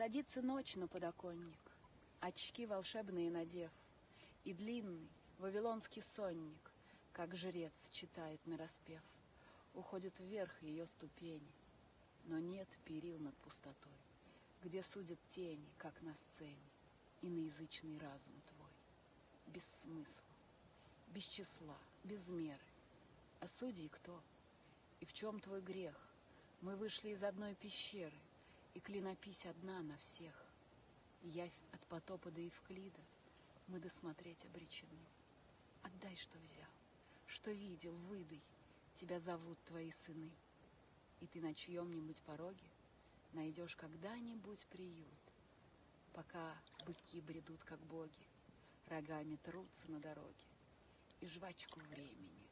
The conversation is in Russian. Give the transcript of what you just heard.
Садится ночь на подоконник, очки волшебные надев, и длинный вавилонский сонник, как жрец читает нараспев. Уходят вверх ее ступени, но нет перил над пустотой, где судят тени, как на сцене, иноязычный разум твой. Без смысла, без числа, без меры. А судьи кто? И в чем твой грех? Мы вышли из одной пещеры, и клинопись одна на всех. Явь от потопа до Евклида мы досмотреть обречены. Отдай, что взял, что видел, выдай, тебя зовут твои сыны. И ты на чьем-нибудь пороге найдешь когда-нибудь приют, пока быки бредут, как боги, рогами трутся на дороге, и жвачку времени